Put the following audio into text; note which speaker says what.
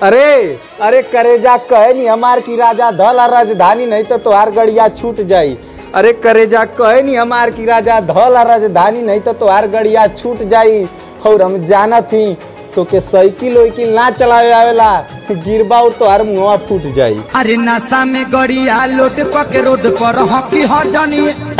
Speaker 1: अरे अरे करेजा कहे नी हमार की राजा धला राजधानी नहीं तो तोहार गड़िया छूट जाई। अरे करेजा कहे नी हमार की राजा धला राजधानी नहीं तो तोहार गड़िया छूट जाई। और हम जानत ही तो के साइकिल वाइकिल ना चलावे आवेला, गिरबा और तोहार मुंहवा फूट जाई।
Speaker 2: अरे नशा में गड़िया लोट के रोड पर हकी हजनी